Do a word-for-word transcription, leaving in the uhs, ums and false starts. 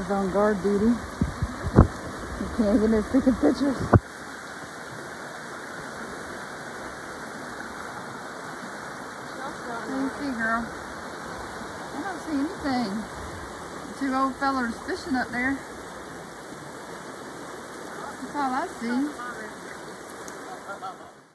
He's on guard duty. He can't get us taking pictures. What do you see, girl? I don't see anything. The two old fellers fishing up there. That's all I see.